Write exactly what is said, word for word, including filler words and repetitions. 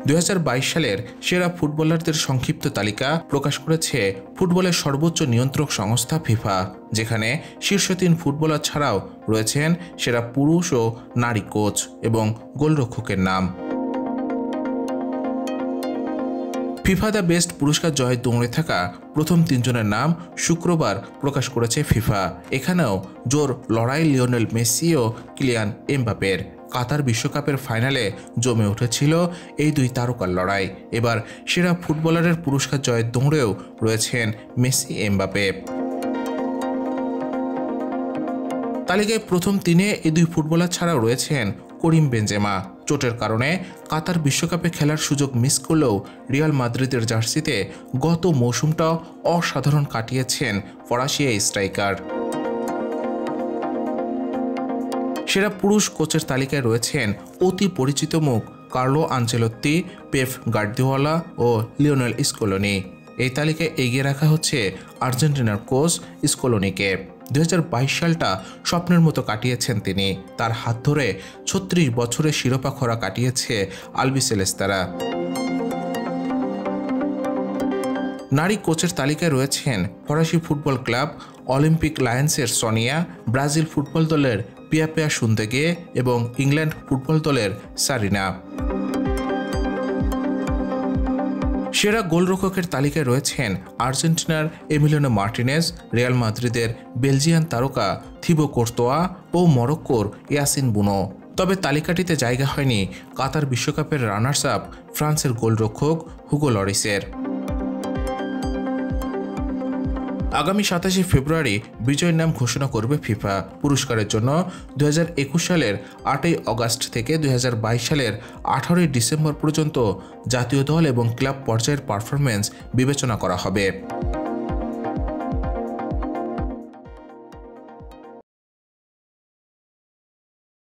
দুই হাজার বাইশ সালের সেরা ফুটবলারদের সংক্ষিপ্ত তালিকা প্রকাশ করেছে ফুটবলের সর্বোচ্চ নিয়ন্ত্রক সংস্থা ফিফা, যেখানে শীর্ষ তিন ফুটবলার ছাড়াও রয়েছেন সেরা পুরুষ ও নারী কোচ এবং গোলরক্ষকের নাম। ফিফা দ্য বেস্ট পুরস্কার জয়ের দৌড়ে থাকা প্রথম তিনজনের নাম শুক্রবার প্রকাশ করেছে ফিফা। এখানেও জোর লড়াই লিওনেল মেসি ও কিলিয়ান এমবাপের। কাতার বিশ্বকাপের ফাইনালে জমে উঠেছিল এই দুই তারকার লড়াই। এবার সেরা ফুটবলারের পুরস্কার জয়ের দৌড়েও রয়েছেন মেসি এমবাপে। তালিকায় প্রথম তিনে এই দুই ফুটবলার ছাড়াও রয়েছেন করিম বেনজেমা। চোটের কারণে কাতার বিশ্বকাপে খেলার সুযোগ মিস করলেও রিয়াল মাদ্রিদের জার্সিতে গত মৌসুমটাও অসাধারণ কাটিয়েছেন ফরাসি এই স্ট্রাইকার। সেরা পুরুষ কোচের তালিকায় রয়েছেন অতি পরিচিত মুখ কার্লো আনচেলত্তি, পেপ গার্দিওলা ও লিওনেল স্কলোনি। এই তালিকায় এগিয়ে রাখা হচ্ছে আর্জেন্টিনার কোচ স্কলোনিকে। দুই হাজার বাইশ সালটা স্বপ্নের মতো কাটিয়েছেন তিনি। তার হাত ধরে ছত্রিশ বছরের শিরোপা খরা কাটিয়েছে আলবিসেলেস্তারা। নারী কোচের তালিকায় রয়েছেন ফরাসি ফুটবল ক্লাব অলিম্পিক লায়ন্সের সোনিয়া, ব্রাজিল ফুটবল দলের পিয়া পিয়া সুন্দেগে এবং ইংল্যান্ড ফুটবল দলের সারিনা। সেরা গোলরক্ষকের তালিকায় রয়েছেন আর্জেন্টিনার এমিলিয়ানো মার্টিনেজ, রিয়াল মাদ্রিদের বেলজিয়ান তারকা থিবো কোর্তোয়া ও মরক্কোর ইয়াসিন বুনো। তবে তালিকাটিতে জায়গা হয়নি কাতার বিশ্বকাপের রানার্স আপ ফ্রান্সের গোলরক্ষক হুগো লরিসের। আগামী সাতাশে ফেব্রুয়ারি বিজয়ের নাম ঘোষণা করবে ফিফা। পুরস্কারের জন্য দুই হাজার একুশ সালের আটই অগাস্ট থেকে দুই হাজার বাইশ সালের আঠারোই ডিসেম্বর পর্যন্ত জাতীয় দল এবং ক্লাব পর্যায়ের পারফরমেন্স বিবেচনা করা হবে।